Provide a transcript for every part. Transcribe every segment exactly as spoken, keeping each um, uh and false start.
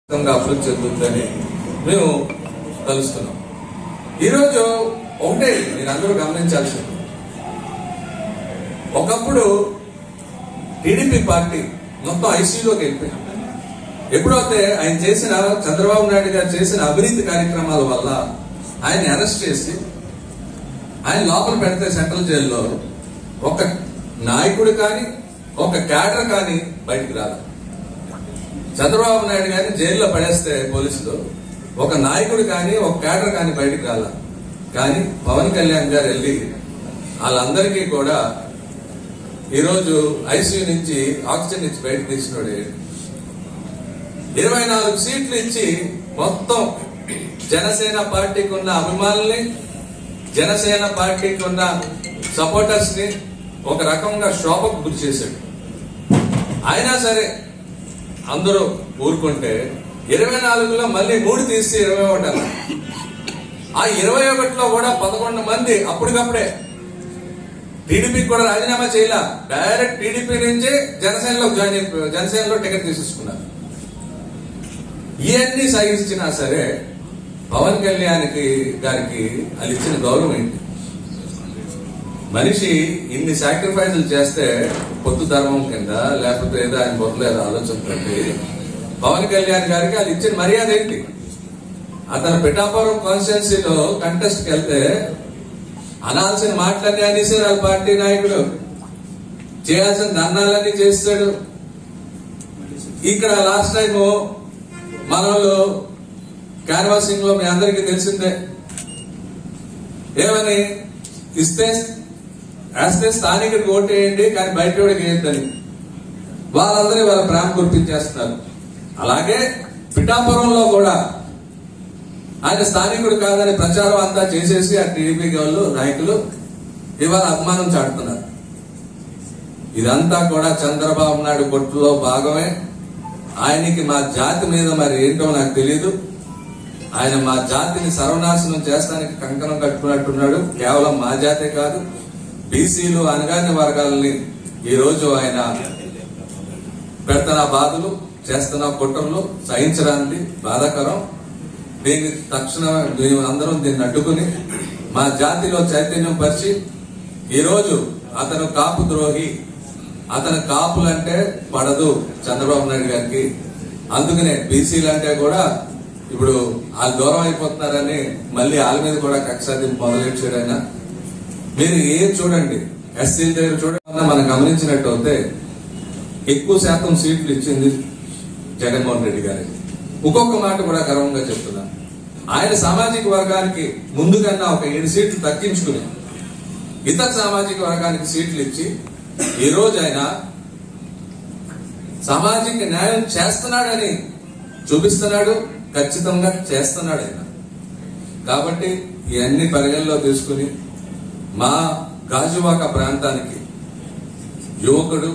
అభివృద్ధి చెందుతుందని మేము కలుస్తున్నాం. ఈరోజు ఒకటే మీరు అందరూ గమనించాల్సింది, ఒకప్పుడు టీడీపీ పార్టీ మొత్తం ఐసీయూలోకి వెళ్ళిపోయింది. ఎప్పుడైతే ఆయన చేసిన చంద్రబాబు నాయుడు గారు చేసిన అవినీతి కార్యక్రమాల వల్ల ఆయన అరెస్ట్ చేసి ఆయన లోపల పెడితే సెంట్రల్ జైల్లో ఒక నాయకుడు కానీ ఒక క్యాడర్ కానీ బయటికి రాదు. చంద్రబాబు నాయుడు గారిని జైల్లో పడేస్తే పోలీసులు ఒక నాయకుడు కానీ ఒక క్యాడర్ కానీ బయటికి రాల. కానీ పవన్ కళ్యాణ్ గారు వెళ్ళి వాళ్ళందరికీ కూడా ఈరోజు ఐసీయూ నుంచి ఆక్సిజన్ ఇచ్చి బయటకు తీసినోడే. ఇరవై నాలుగు సీట్లు ఇచ్చి మొత్తం జనసేన పార్టీకి ఉన్న అభిమానుల్ని, జనసేన పార్టీకి ఉన్న సపోర్టర్స్ ని ఒక రకంగా శోభకు గురి చేశాడు. అయినా సరే అందరూ ఊరుకుంటే ఇరవై నాలుగులో మళ్ళీ మూడు తీసి ఇరవై ఒకటి అన్నారు. ఆ ఇరవై ఒకటిలో కూడా పదకొండు మంది అప్పటికప్పుడే టీడీపీకి కూడా రాజీనామా చేయాల, డైరెక్ట్ టీడీపీ నుంచి జనసేనలో జాయిన్ అయిపోయి జనసేనలో టికెట్ తీసేసుకున్నారు. ఇవన్నీ సాగించినా సరే పవన్ కళ్యాణ్ గారికి వాళ్ళు ఇచ్చిన గౌరవం ఏంటి? మనిషి ఇన్ని సాక్రిఫైజులు చేస్తే పొత్తు ధర్మం కింద లేకపోతే ఏదో ఆయన బొత్తలేదు ఆలోచనతోటి పవన్ కళ్యాణ్ గారికి వాళ్ళు ఇచ్చిన మర్యాద ఏంటి? అతను పిఠాపురం కాన్స్టిట్యున్సీలో కంటెస్ట్ కి వెళ్తే అనాల్సిన మాటలన్నీ అనేసారు వాళ్ళ పార్టీ నాయకుడు, చేయాల్సిన దండాలన్నీ చేస్తాడు. ఇక్కడ లాస్ట్ టైం మనలో క్యాన్వాసింగ్ లో మీ అందరికీ తెలిసిందే, ఏమని ఇస్తే వేస్తే స్థానికుడికి ఓటేయండి కానీ బయట వాడికి వేయద్దని వాళ్ళందరూ వాళ్ళ ప్రేమ కురిపించేస్తున్నారు. అలాగే పిఠాపురంలో కూడా ఆయన స్థానికుడు కాదని ప్రచారం అంతా చేసేసి ఆ టీడీపీ వాళ్ళు నాయకులు ఇవాళ అభిమానం చాటుతున్నారు. ఇదంతా కూడా చంద్రబాబు నాయుడు కొట్టులో భాగమే. ఆయనకి మా జాతి మీద మరి ఏంటో నాకు తెలియదు. ఆయన మా జాతిని సర్వనాశనం చేస్తానికి కంకణం కట్టుకున్నట్టున్నాడు. కేవలం మా జాతే కాదు, బీసీలు అనగాని వర్గాలని ఈ రోజు ఆయన పెడుతున్న బాధలు చేస్తున్న కుట్రలు సహించడానికి బాధాకరం. దీన్ని తక్షణం మేము అందరం దీన్ని అడ్డుకుని మా జాతిలో చైతన్యం పరిచి ఈరోజు అతను కాపు ద్రోహి, అతను కాపులంటే పడదు చంద్రబాబు నాయుడు గారికి, అందుకనే బీసీలు అంటే కూడా ఇప్పుడు వాళ్ళు దూరం అయిపోతున్నారని మళ్ళీ వాళ్ళ మీద కూడా కక్షాదింపు మొదలెట్టాడు ఆయన. మీరు ఏం చూడండి, ఎస్సీల దగ్గర చూడకుండా మనం గమనించినట్టు అయితే ఎక్కువ శాతం సీట్లు ఇచ్చింది జగన్మోహన్ రెడ్డి గారికి. ఇంకొక మాట కూడా గర్వంగా చెప్తున్నా, ఆయన సామాజిక వర్గానికి ముందుకన్నా ఒక ఏడు సీట్లు తగ్గించుకుని ఇతర సామాజిక వర్గానికి సీట్లు ఇచ్చి ఈ రోజు ఆయన సామాజిక న్యాయం చేస్తున్నాడని చూపిస్తున్నాడు, ఖచ్చితంగా చేస్తున్నాడు ఆయన. కాబట్టి ఇవన్నీ పరిగణలో తీసుకుని మా గాజువాక ప్రాంతానికి యువకుడు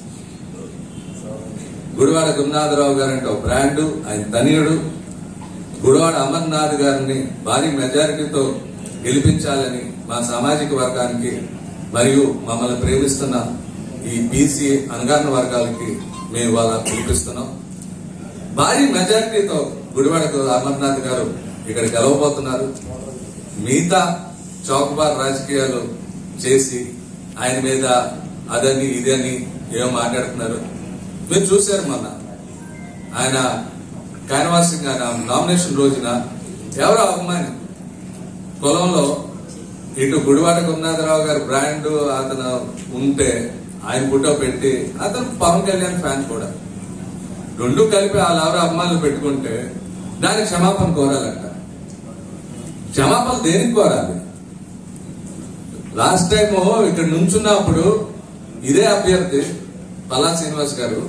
గుడివాడ గురునాథరావు గారు అంటే ఒక బ్రాండు, ఆయన తనయుడు గుడివాడ అమర్నాథ్ గారిని భారీ మెజారిటీతో గెలిపించాలని మా సామాజిక వర్గానికి మరియు మమ్మల్ని ప్రేమిస్తున్న ఈ బీసీ అనగారిన వర్గాలకి మేము వాళ్ళ పిలిపిస్తున్నాం. భారీ మెజారిటీతో గుడివాడ అమర్నాథ్ గారు ఇక్కడ గెలవబోతున్నారు. మిగతా చౌకబార్ రాజకీయాలు చేసి ఆయన మీద అదని ఇదని ఏమో మాట్లాడుతున్నారు. మీరు చూశారు మొన్న ఆయన క్యాన్వాసింగ్ ఆయన నామినేషన్ రోజున ఎవరో అభిమాని కులంలో ఇటు గుడివాడ గురునాథరావు గారి బ్రాండ్ అతను ఉంటే ఆయన ఫోటో పెట్టి అతను పవన్ కళ్యాణ్ ఫ్యాన్ కూడా రెండు కలిపి వాళ్ళు ఎవరో అభిమానులు పెట్టుకుంటే దానికి క్షమాపణ కోరాలంట. క్షమాపణ దేనికి కోరాలి? లాస్ట్ టైం ఇక్కడ నుంచున్నప్పుడు ఇదే అభ్యర్థి పల్లా శ్రీనివాస్ గారు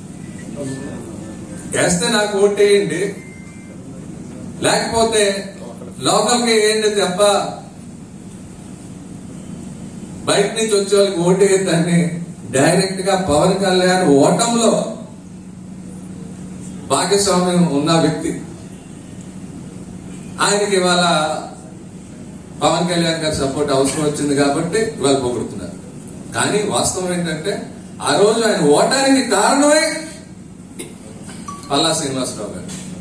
వేస్తే నాకు ఓటేయండి లేకపోతే లోకల్కి వేయండి తప్ప బయట నుంచి వచ్చే వాళ్ళకి ఓటేయద్దని డైరెక్ట్ గా పవన్ కళ్యాణ్ ఓటంలో భాగస్వామ్యం ఉన్న వ్యక్తి. ఆయనకి ఇవాళ పవన్ కళ్యాణ్ గారి సపోర్ట్ అవసరం వచ్చింది కాబట్టి ఇవాళ పొగుడుతున్నారు. కానీ వాస్తవం ఏంటంటే ఆ రోజు ఆయన ఓటానికి కారణమే పల్లా శ్రీనివాసరావు గారు.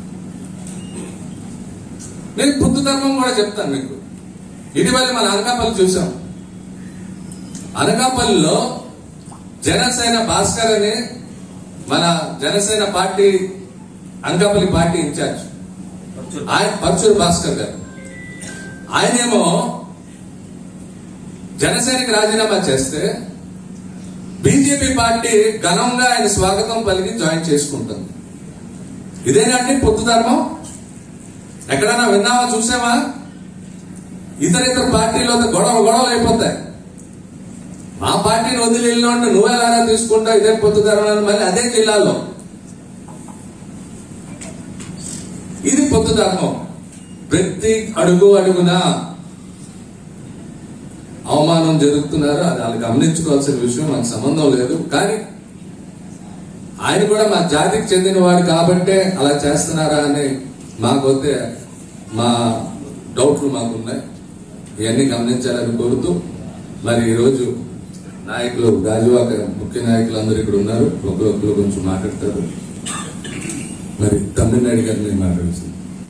నేను బుద్ధ ధర్మం కూడా చెప్తాను మీకు. ఇటీవల మన అనకాపల్లి చూసాం. అనకాపల్లిలో జనసేన భాస్కర్ అని మన Janasena party Anakapalli party incharge ఆయన పర్చూరు భాస్కర్ గారు, ఆయనేమో జనసేనకి రాజీనామా చేస్తే బీజేపీ పార్టీ ఘనంగా ఆయన స్వాగతం పలికి జాయిన్ చేసుకుంటుంది. ఇదేనండి పొత్తు ధర్మం? ఎక్కడైనా విన్నావా, చూసావా? ఇతర ఇతర పార్టీలో గొడవ గొడవలు అయిపోతాయి. మా పార్టీని వదిలి వెళ్ళినోండి నువ్వెలాగా తీసుకుంటావు, ఇదే పొత్తు ధర్మం, మళ్ళీ అదే జిల్లాలో. ఇది పొత్తు ధర్మం. ప్రతి అడుగు అడుగున అవమానం జరుగుతున్నారు. అది వాళ్ళు గమనించుకోవాల్సిన విషయం, మనకు సంబంధం లేదు. కానీ ఆయన కూడా మా జాతికి చెందిన వాడు కాబట్టే అలా చేస్తున్నారా అని మాకొస్తే మా డౌట్లు మాకున్నాయి. ఇవన్నీ గమనించాలని కోరుతూ, మరి ఈరోజు నాయకులు గాజువాక ముఖ్య నాయకులు అందరూ ఇక్కడ ఉన్నారు. ఒకరు ఒకరు కొంచెం మాట్లాడతారు. మరి తమిళనాడు గారిని మాట్లాడుతున్నారు.